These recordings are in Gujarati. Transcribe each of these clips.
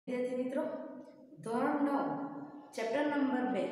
विद्यार्थी मित्रों धोरण 9 चैप्टर नंबर 2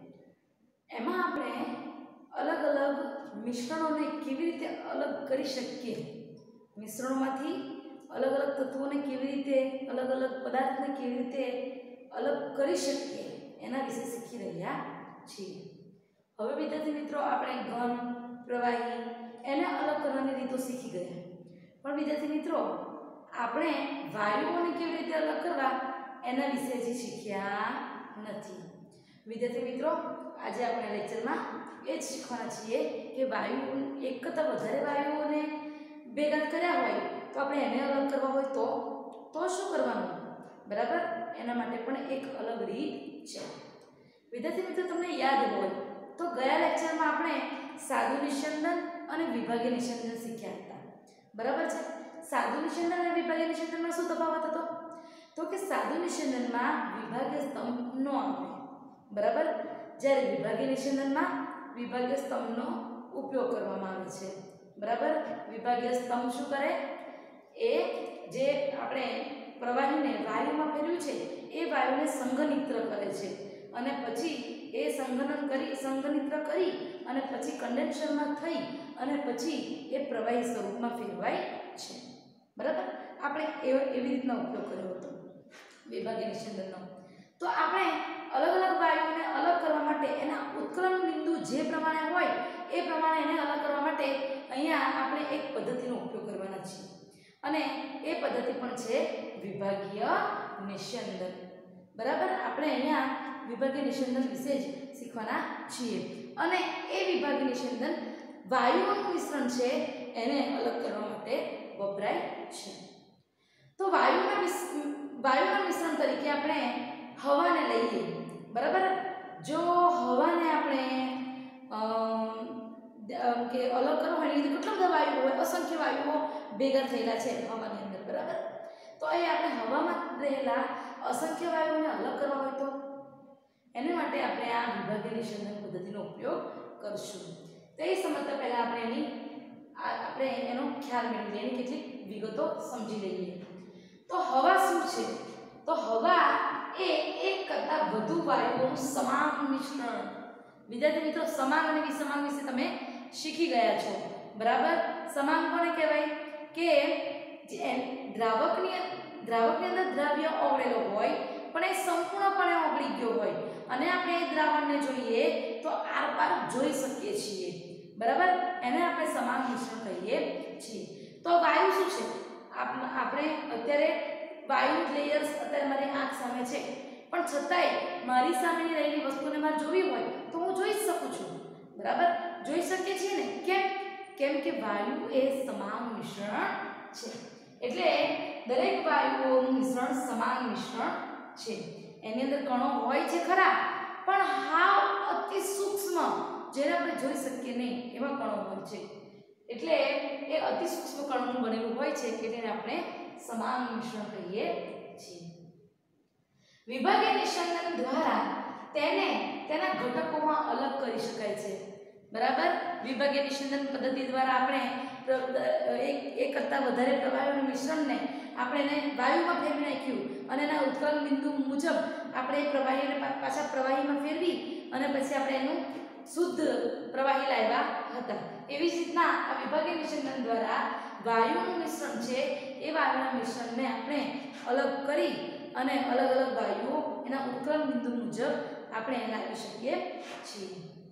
एमां आपणे अलग अलग मिश्रणोने केवी रीते अलग करी शकीए। मिश्रणोमांथी अलग अलग तत्वोने केवी रीते अलग अलग पदार्थने केवी रीते अलग करी शकीए एना विषे शीखी रह्या छीए। हवे विद्यार्थी मित्रों आपणे घन प्रवाही एने अलग करवानी रीतो शीखी गया, पण विद्यार्थी मित्रों आपणे वायुओने केवी रीते अलग करवा एना विषे हजी शीख्या नथी। विद्यार्थी मित्रों आज आपणे लेक्चरमां ए ज शीखवाना छीए के वायु एक करता वधारे वायुओने भेगा कर्या होय तो आपणे एने अलग करवा होय तो शुं करवानुं, बराबर? एना माटे पण एक अलग रीत छे। विद्यार्थी मित्रों तमने याद होय तो गया लेक्चरमां आपणे सादु निस्यंदन अने विभागीय निस्यंदन शीख्या हता, बराबर छे? सादु निस्यंदन अने विभागीय निस्यंदनमां शुं तफावत हतो? तो कि सादु निस्यंदनमां विभागीय स्तंभ न आवे, बराबर? ज्यारे विभागीय निस्यंदनमां विभागीय स्तंभनो उपयोग करवामां आवे छे, बराबर? विभागीय स्तंभ शुं करे? ए जे आपणे प्रवाहीने वायुमां फेरव्युं छे ए वायुने संघनित्र करे छे अने पछी ए संघनित्र करी अने पछी कंडेन्सरमां थई अने पछी ए प्रवाही स्वरूपमां फेरवाय छे, बराबर? आपणे एवी रीतना उपयोग कर्यो हतो विभागीय निस्यंदननो। तो आपणे अलग अलग वायुओने अलग करवा माटे एना उत्क्लन बिंदु जे प्रमाणे होय ए प्रमाणे एने अलग करवा माटे अहींया आपणे एक पद्धतिनो उपयोग करवाना छीए अने ए पद्धति पण छे विभागीय निस्यंदन, बराबर? आपणे अहींया विभागीय निस्यंदन विषे ज शीखवाना छीए अने ए विभागीय निस्यंदन वायुओनुं मिश्रण छे एने अलग करवा माटे वपराय छे। तो वायुना मिश्रण तरीके आपणे हवाने लईए, बराबर? जो हवाने आपणे के अलग करो होय तो કેટલા બધા વાયુઓ હોય, असंख्य વાયુઓ ભેગા થયેલા છે હવાની અંદર, બરાબર? તો એ આપણે હવામાં રહેલા અસંખ્ય વાયુઓને અલગ કરવા હોય તો એને માટે આપણે આ વિભાગીય નિસ્યંદન પદ્ધતિનો ઉપયોગ કરશું। તો એ સમજતા પહેલા આપણે એનો ખ્યાલ મેળવી લઈએ, એની કેટલીક વિગતો સમજી લઈએ। તો હવા શું છે? તો હવા એ એક કરતા વધુ વાયુઓનું સમાન મિશ્રણ। વિદ્યાર્થી મિત્રો સમાંગ અને વિસમાંગ વિશે તમે શીખી ગયા છો, બરાબર? સમાંગ કોને કહેવાય? કે જે દ્રાવકની અંદર દ્રવ્ય ઓગળેલો હોય પણ એ સંપૂર્ણપણે ઓગળી ગયો હોય અને આપણે એ દ્રાવણને જોઈએ તો આરપાર જોઈ શકીએ છીએ, બરાબર? એને આપણે સમાંગ મિશ્રણ કહીએ છીએ। તો વાયુ શું છે? આપણે અત્યારે વાયુ લેયર્સ અત્યારે મારી આંખ સામે છે પણ છતાંય મારી સામેની રહેલી વસ્તુને મારે જોવી હોય તો હું જોઈ શકું છું, બરાબર? જોઈ શકીએ છીએ ને? કેમ કે વાયુ એ સમાન મિશ્રણ છે, એટલે દરેક વાયુઓનું મિશ્રણ સમાન મિશ્રણ છે। એની અંદર કણો હોય છે ખરા પણ હાવ અતિ સૂક્ષ્મ જેને આપણે જોઈ શકીએ નહીં એવા કણો હોય છે, એટલે એ અતિ સૂક્ષ્મ કણોનું બનેલું હોય છે કે તેને આપણે સમાન મિશ્રણ કહીએ છીએ। વિભાગીય નિસ્યંદન દ્વારા તેને તેના ઘટકોમાં અલગ કરી શકાય છે, બરાબર? વિભાગીય નિસ્યંદન પદ્ધતિ દ્વારા આપણે એક કરતા વધારે પ્રવાહીઓના મિશ્રણને આપણે એને વાયુમાં ફેરવી નાખ્યું અને એના ઉત્કલન બિંદુ મુજબ આપણે એ પ્રવાહીને પાછા પ્રવાહીમાં ફેરવી અને પછી આપણે એનું શુદ્ધ પ્રવાહી લાવ્યા હતા। એવી જ રીતના આ વિભાગીય નિસ્યંદન દ્વારા વાયુનું મિશ્રણ છે એ વાયુના મિશ્રણને આપણે અલગ કરી અને અલગ અલગ વાયુઓ એના ઉત્કલન બિંદુ મુજબ આપણે એને લાવી શકીએ છીએ।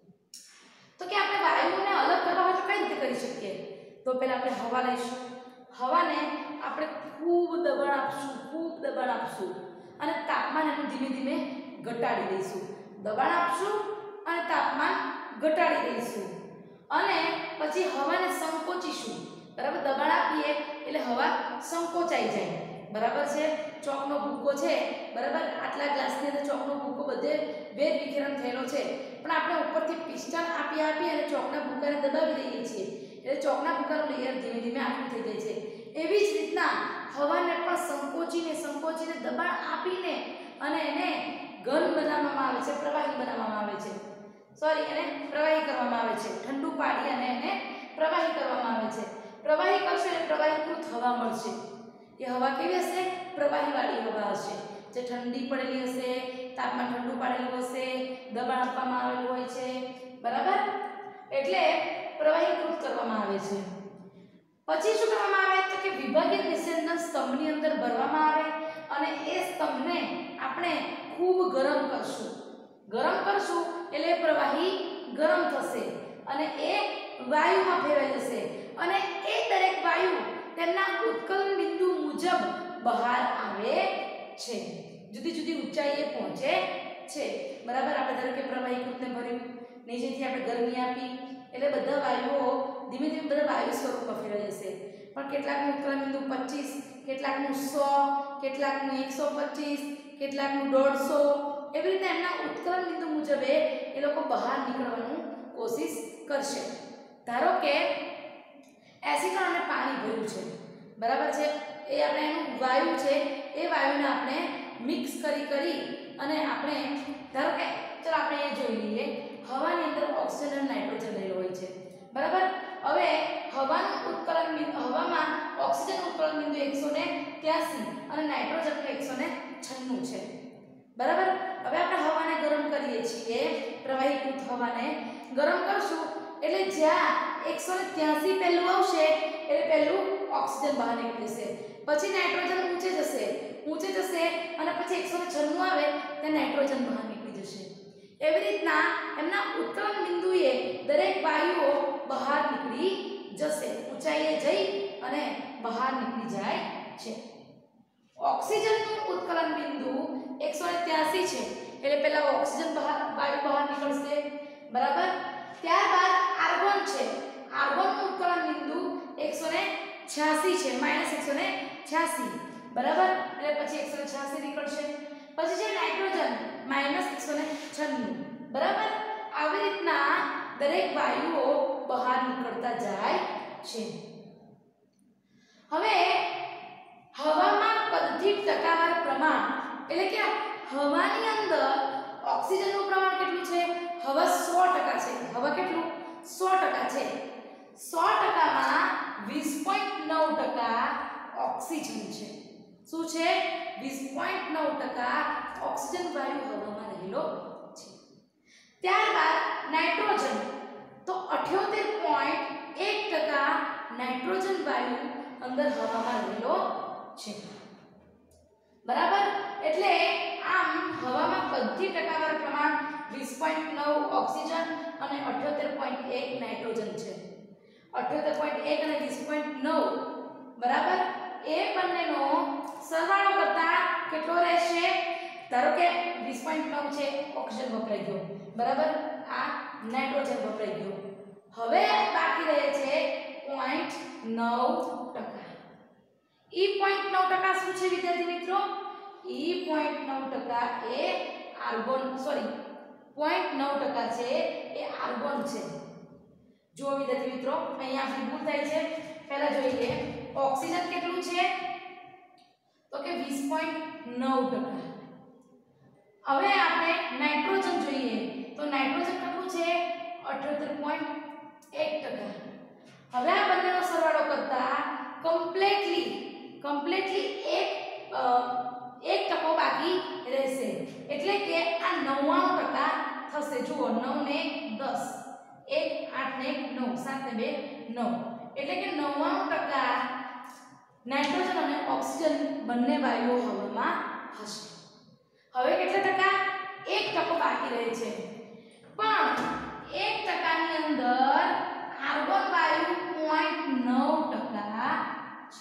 તો કે આપણે વાયુઓને અલગ કરવા હોય તો કઈ રીતે કરી શકીએ? તો પહેલા આપણે હવા લઈશું, હવાને આપણે ખૂબ દબાણ આપશું અને તાપમાન એનું ધીમે ધીમે ઘટાડી દઈશું। દબાણ આપશું અને તાપમાન ઘટાડી દઈશું અને પછી હવાને સંકોચીશું, બરાબર? દબાણ આપીએ એટલે હવા સંકોચાઈ જાય, બરાબર છે? ચોકનો ભૂકો છે, બરાબર? આટલા ગ્લાસની અંદર ચોકનો ભૂકો બધે ભેજ વિખેરણ થયેલો છે પણ આપણે ઉપરથી પિસ્ટન આપી અને ચોકના ભૂકાને દબાવી દઈએ છીએ એટલે ચોકના ભૂકાનું લેયર ધીમે ધીમે આટલું થઈ જાય છે। એવી જ રીતના હવાને પણ સંકોચીને દબાણ આપીને અને એને ઘન બનાવવામાં આવે છે, પ્રવાહી બનાવવામાં આવે છે, એને પ્રવાહી કરવામાં આવે છે। ઠંડુ પાડી અને એને પ્રવાહી કરવામાં આવે છે। પ્રવાહી કરશે એટલે પ્રવાહીકૃત હવા મળશે। એ હવા કેવી હશે? પ્રવાહીવાળી હવા હશે। જે ઠંડી પડેલી હશે, તાપમાન ઠંડુ પાડેલું હશે, દબાણ આપવામાં આવેલું હોય છે, બરાબર? એટલે પ્રવાહીકૃત કરવામાં આવે છે. પછી શું કરવામાં આવે તો કે વિભાગીય નિસ્યંદન સ્તંભની અંદર ભરવામાં આવે અને એ સ્તંભને આપણે ખૂબ ગરમ કરશું. ગરમ કરશું એટલે પ્રવાહી ગરમ થશે અને એ વાયુમાં ફેરવાઈ જશે અને એ દરેક વાયુ તેમના ઉત્કલન બિંદુ મુજબ બહાર આવે છે, જુદી જુદી ઊંચાઈએ પહોંચે છે, બરાબર? આપણે ધારો કે પ્રવાહીકૃતને ભર્યું, નીચેથી આપણે ગરમી આપી એટલે બધા વાયુઓ ધીમે ધીમે બધા વાયુ સ્વરૂપમાં ફેરવાઈ જશે. પણ કેટલાકનું ઉત્કલન બિંદુ 25, કેટલાકનું 100, કેટલાકનું 125, કેટલાકનું 150, એવી રીતે એમના ઉત્કલન બિંદુ મુજબ એ લોકો બહાર નીકળવાનું કોશિશ કરશે. ધારો કે એસિડ અને પાણી ભર્યું છે, બરાબર છે? એ આપણે એનું વાયુ છે, એ વાયુને આપણે મિક્સ કરી અને આપણે ધારો કે ચલો આપણે એ જોઈ લઈએ. હવાની અંદર ઓક્સિજન અને નાઇટ્રોજન રહેલો હોય છે, બરાબર? હવે હવાનું ઉત્કલન બિંદુ, હવામાં ઓક્સિજન ઉત્કલન બિંદુ 183 અને નાઇટ્રોજન 196 છે, બરાબર? હવે આપણે હવાને ગરમ કરીએ છીએ, પ્રવાહીકૃત હવાને ગરમ કરશું એટલે જ્યાં 183 પહેલું આવશે એટલે પહેલું ઓક્સિજન બહાર નીકળી જશે, પછી નાઇટ્રોજન ઊંચે જશે અને પછી 196 આવે તો નાઇટ્રોજન બહાર નીકળી જશે. એવી રીતના એમના ઉત્કલન બિંદુએ દરેક વાયુઓ બહાર નીકળી જશે, ઊંચાઈએ જઈ અને બહાર નીકળી જાય છે. ઓક્સિજનનું ઉત્કલન બિંદુ 183 છે એટલે પહેલા ઓક્સિજન વાયુ બહાર નીકળશે, બરાબર? ત્યારબાદ આર્ગોન છે, આર્ગોનનું ઉત્કલન બિંદુ 186 છે, -186, બરાબર? એટલે પછી 186 નીકળશે. પછી છે નાઇટ્રોજન -196, બરાબર? આવી રીતના દરેક વાયુઓ બહાર નીકળતા જાય છે. હવે હવામાં કદથી ટકાવાર પ્રમાણ એટલે કે હવાની અંદર ઓક્સિજનનું પ્રમાણ કેટલું છે? હવા 100% છે. હવા કેટલું? 100% છે. 100%માં 20.9% ઓક્સિજન છે. શું છે? 20.9% ઓક્સિજન વાયુ હવામાં રહેલો છે. ત્યારબાદ નાઇટ્રોજન, તો 78.1% નાઇટ્રોજન વાયુ અંદર હવામાં રહેલો છે, બરાબર? એટલે આમ હવામાં કદથી ટકાવાર પ્રમાણ 20.9 ઓક્સિજન અને 78.1 નાઇટ્રોજન છે. 78.1 અને 20.9, બરાબર? એ બંનેનો સરવાળો કરતા કેટલો રહેશે? ધારો કે 20.9 છે, ઓક્સિજન વપરાઈ ગયો, બરાબર? આ નાઇટ્રોજન વપરાઈ ગયો. હવે બાકી રહે છે 0.9%. E 0.9% શું છે વિદ્યાર્થી મિત્રો? E 0.9% એ આર્ગોન, સોરી 0.9% છે એ આર્ગોન છે. જો વિદ્યાર્થી મિત્રો અહીંયા આપણી ભૂલ થાય છે. પહેલા જોઈએ ઓક્સિજન કેટલું છે તો કે 20.9%. હવે આપણે નાઇટ્રોજન જોઈએ તો નાઇટ્રોજન કેટલું છે? 78.1%. હવે આ બંનેનો સરવાળો કરતા કમ્પ્લીટલી 1% બાકી રહેશે, એટલે કે આ 99% થશે. જુઓ 9 ને 10, 1 8 ને 1 9, 7 ને 2 9, એટલે કે 99% નાઇટ્રોજન અને ઓક્સિજન બંને વાયુઓ હવામાં હશે. હવે કેટલા ટકા? 1% બાકી રહે છે. પણ 1% ની અંદર આર્ગોન વાયુ 0.9% છે.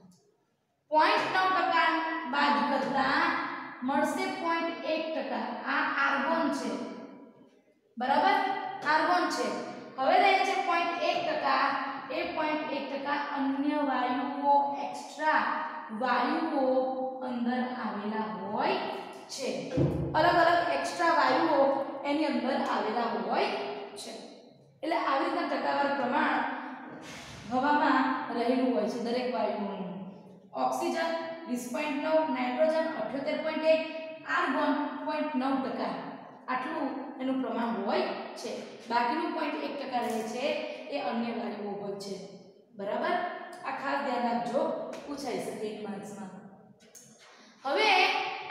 0.9% બાદ કરતા મળશે 0.1%. આ આર્ગોન છે, બરાબર? આર્ગોન છે. હવે રહે છે 0.1%. એ 0.1% અન્ય વાયુઓ, એક્સ્ટ્રા વાયુઓ અંદર આવેલા હોય છે. અલગ અલગ એક્સ્ટ્રા વાયુઓ એની અંદર આવેલા હોય છે. એટલે આવી રીતના ટકાવાર પ્રમાણ હવામાં રહેલું હોય છે દરેક વાયુઓનું. Oxygen 20.9, nitrogen 78.1, argon 0.9%. આટલું એનું પ્રમાણ હોય છે. બાકીનું 0.1% રહે છે એ અન્ય વાયુઓ હોય છે, બરાબર? આ ખાસ ધ્યાન રાખજો, પૂછાઈ શકે એક માર્ક્સમાં. હવે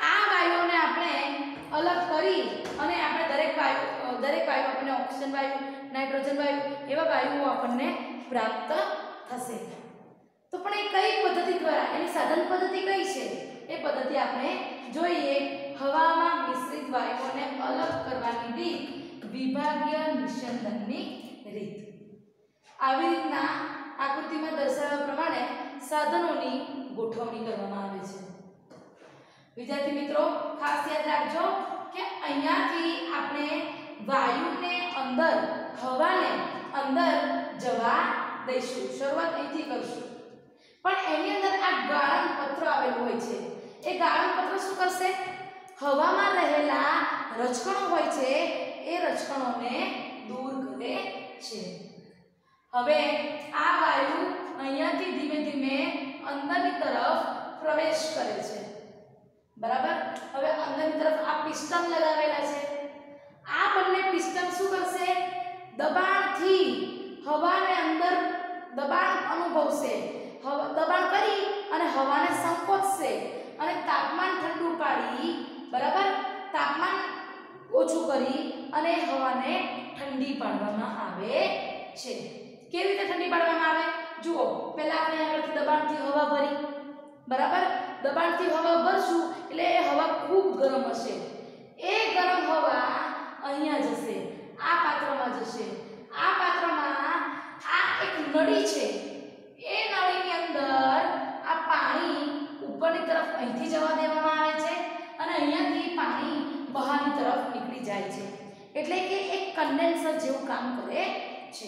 આ વાયુઓને આપણે અલગ કરી અને આપણે દરેક વાયુ આપણને ઓક્સિજન વાયુ, નાઇટ્રોજન વાયુ એવા વાયુઓ આપણને પ્રાપ્ત થશે. તો પણ એ કઈ પદ્ધતિ દ્વારા, એની સાધન પદ્ધતિ કઈ છે એ પદ્ધતિ આપણે જોઈએ. હવામાં મિશ્રિત વાયુઓને અલગ કરવાની રીત વિભાગીય નિસ્યંદનની રીત. આવી રીતના આકૃતિમાં દર્શાવ્યા પ્રમાણે સાધનોની ગોઠવણી કરવામાં આવે છે. વિદ્યાર્થી મિત્રો ખાસ યાદ રાખજો કે અહીંયાથી આપણે વાયુને અંદર, હવાને અંદર જવા દઈશું. શરૂઆત અહીંથી કરશું. પણ એની અંદર આ ગાળણ પત્ર આવેલું હોય છે. એ ગાળણ પત્ર શું કરશે? હવામાં રહેલા રજકણો હોય છે એ રજકણોને દૂર કરે છે. હવે આ વાયુ અહીંયાથી ધીમે ધીમે અંદરની તરફ પ્રવેશ કરે છે. બરાબર. હવે અંદરની તરફ આ પિસ્ટન લગાવેલા છે. આ બંને પિસ્ટન શું કરશે? દબાણથી હવાને અંદર દબાણ અનુભવશે. દબાણ કરી અને હવાને સંકોચશે અને તાપમાન ઠંડુ પાડી, બરાબર, તાપમાન ઓછું કરી અને હવાને ઠંડી પાડવામાં આવે છે. કેવી રીતે ઠંડી પાડવામાં આવે? જુઓ, પહેલા આપણે આગળથી દબાણથી હવા ભરી, બરાબર, દબાણથી હવા ભરશું એટલે એ હવા ખૂબ ગરમ હશે. એ ગરમ હવા અહીંયા જશે, આ પાત્રમાં જશે. આ પાત્રમાં આ એક નળી છે. એ નળીની અંદર આ પાણી ઉપરની તરફ અહીંથી જવા દેવામાં આવે છે અને અહીંયાથી પાણી બહારની તરફ નીકળી જાય છે. એટલે કે એક કન્ડેન્સર જેવું કામ કરે છે.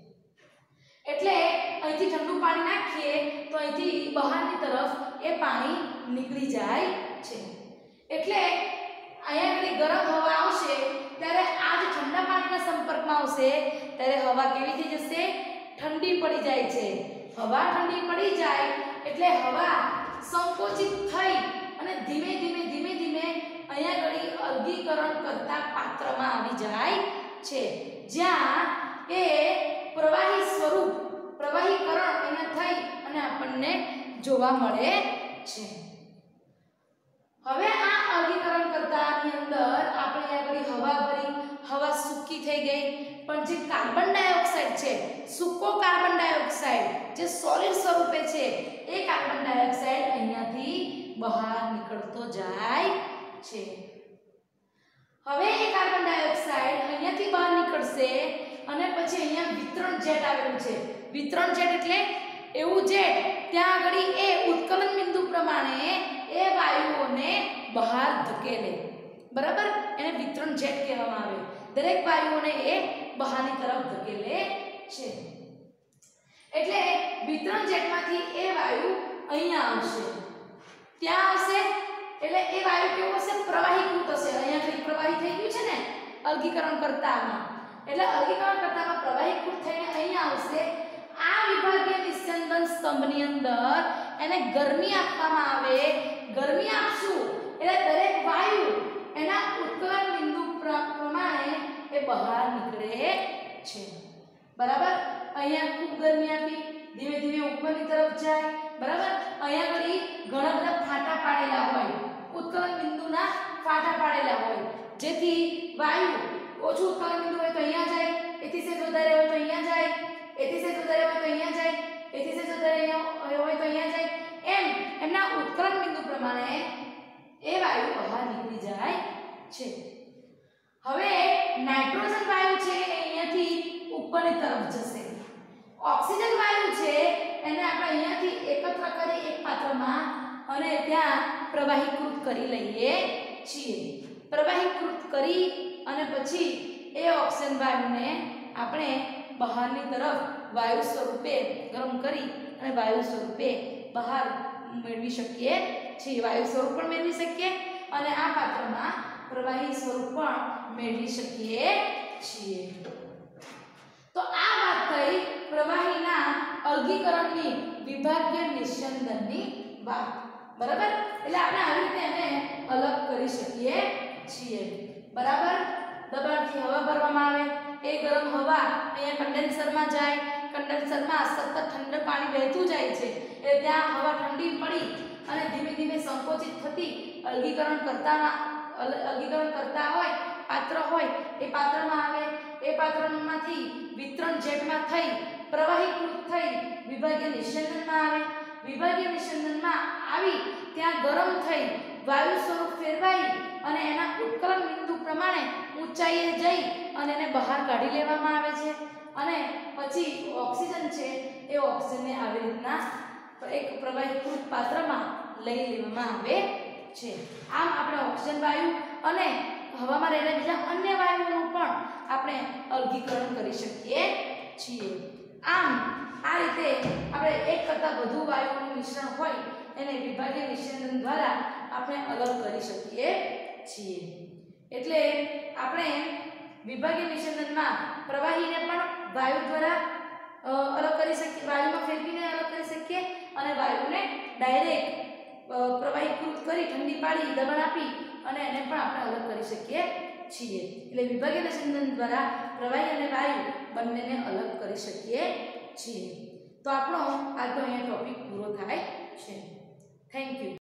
એટલે અહીંથી ઠંડુ પાણી નાખીએ તો અહીંથી બહારની તરફ એ પાણી નીકળી જાય છે. એટલે અહીંયા આગળ ગરમ હવા આવશે ત્યારે આ જે ઠંડા પાણીના સંપર્કમાં આવશે ત્યારે હવા કેવી થઈ જશે? ઠંડી પડી જાય છે. હવા ઠંડી પડી જાય એટલે હવા સંકોચિત થઈ અને ધીમે ધીમે અહીંયા આગળ અલગીકરણ કરતા પાત્રમાં આવી જાય છે, જ્યાં એ પ્રવાહી સ્વરૂપ, પ્રવાહીકરણ અહીંયા થઈ અને આપણને જોવા મળે છે. હવે આ અલગીકરણ કરતાની અંદર આપણે આગળ હવા ભરી, હવા સૂકી થઈ ગઈ, પણ જે કાર્બન ડાયોક્સાઇડ છે, સૂકો કાર્બન ડાયોક્સાઇડ જે સોલિડ સ્વરૂપે છે, એ કાર્બન ડાયોક્સાઇડ અહીંયાથી બહાર નીકળતો જાય છે. હવે એ કાર્બન ડાયોક્સાઇડ અહીંયાથી બહાર નીકળશે અને પછી અહીંયા વિતરણ જેટ આવેલું છે. વિતરણ જેટ એટલે એવું જેટ ત્યાં આગળ એ ઉત્કલન બિંદુ પ્રમાણે એ વાયુઓને બહાર ધકેલે, બરાબર, એને વિતરણ જેટ કહેવામાં આવે. દરેક વાયુઓને એ બહારની તરફ ધકેલે છે. એટલે વિતરણ જેટમાંથી એ વાયુ અહીંયા આવશે, ત્યાં આવશે એટલે એ વાયુ કેવો હશે? પ્રવાહીકૃત હશે. અહીંયા કંઈક પ્રવાહી થઈ ગયું છે ને અલગીકરણ કરતામાં, એટલે અલગીકરણ કરતામાં પ્રવાહીકૃત થઈને અહીંયા આવશે. આ વિભાગીય નિસ્યંદન સ્તંભની અંદર એને ગરમી આપવામાં આવે. ગરમી આપશું એટલે દરેક વાયુ એના ઉત્કલન બિંદુ પ્રમાણે એ બહાર નીકળે છે, બરાબર. અહીંયા ખૂબ ગરમી આપી, ધીમે ધીમે ઉપરની તરફ જાય, બરાબર. અહીંયા આગળ ઘણા બધા ફાટા પાડેલા હોય, ઉત્કલન બિંદુના ફાટા પાડેલા હોય, જેથી વાયુ ઓછું ઉત્કલન બિંદુ હોય તો અહીંયા જાય, એથી સેજ વધારે હોય તો અહીંયા જાય, એથી સેજ વધારે હોય તો અહીંયા જાય, એથી સેજ વધારે હોય તો અહીંયા જાય. એમ એમના ઉત્કલન બિંદુ પ્રમાણે એ વાયુ બહાર નીકળી જાય છે. હવે નાઇટ્રોજન વાયુ છે એ અહીંયાથી ઉપરની તરફ જશે. ઓક્સિજન વાયુ છે એને આપણે અહીંયાથી એકત્ર કરી એક પાત્રમાં અને ત્યાં પ્રવાહીકૃત કરી લઈએ છીએ. પ્રવાહીકૃત કરી અને પછી એ ઓક્સિજન વાયુને આપણે બહારની તરફ વાયુ સ્વરૂપે ગરમ કરી અને વાયુ સ્વરૂપે બહાર મેળવી શકીએ છીએ. વાયુ સ્વરૂપ પણ મેળવી શકીએ અને આ પાત્રમાં પ્રવાહી સ્વરૂપ પણ મેળવી શકીએ છીએ. તો આ વાત થઈ પ્રવાહીના અલગીકરણની વિભાગીય નિસ્યંદનની વાત, બરાબર. એટલે આપણે આવી રીતે એને અલગ કરી શકીએ છીએ, બરાબર. દબાણથી હવા ભરવામાં આવે, એ ગરમ હવા અહીંયા કન્ડેન્સરમાં જાય, કન્ડેન્સરમાં સતત ઠંડુ પાણી વહેતું જાય છે એટલે ત્યાં હવા ઠંડી પડી અને ધીમે ધીમે સંકોચિત થતી અલગીકરણ કરતા હોય પાત્ર હોય એ પાત્રમાં આવે, એ પાત્રમાંથી વિતરણ જેટમાં થઈ પ્રવાહીકૃત થઈ વિભાગીય નિસ્યંદનમાં આવે, વિભાગીય નિસ્યંદનમાં આવી ત્યાં ગરમ થઈ વાયુ સ્વરૂપ ફેરવાઈ અને એના ઉત્કલન બિંદુ પ્રમાણે ઊંચાઈએ જઈ અને એને બહાર કાઢી લેવામાં આવે છે અને પછી ઓક્સિજન છે એ ઓક્સિજનને આવી રીતના એક પ્રવાહીકૃત પાત્રમાં લઈ લેવામાં આવે છે. આમ આપણે ઓક્સિજન વાયુ અને હવામાં રહેલા બીજા અન્ય વાયુઓનું પણ આપણે અલગીકરણ કરી શકીએ છીએ. આમ આ રીતે આપણે એક કરતાં વધુ વાયુઓનું મિશ્રણ હોય એને વિભાગીય નિસ્યંદન દ્વારા આપણે અલગ કરી શકીએ છીએ. એટલે આપણે વિભાગીય નિસ્યંદનમાં પ્રવાહીને પણ વાયુ દ્વારા અલગ કરી શકીએ, વાયુમાં ફેરવીને અલગ કરી શકીએ અને વાયુને ડાયરેક્ટ પ્રવાહીકૃત કરી ઠંડી પાડી દબાણ આપી અને એને પણ આપણે અલગ કરી શકીએ છીએ. એટલે વિભાગીય નિસ્યંદન દ્વારા પ્રવાહી અને વાયુ બંનેને અલગ કરી શકીએ છીએ. તો આપણો આજનો અહીંયા ટોપિક પૂરો થાય છે. Thank you.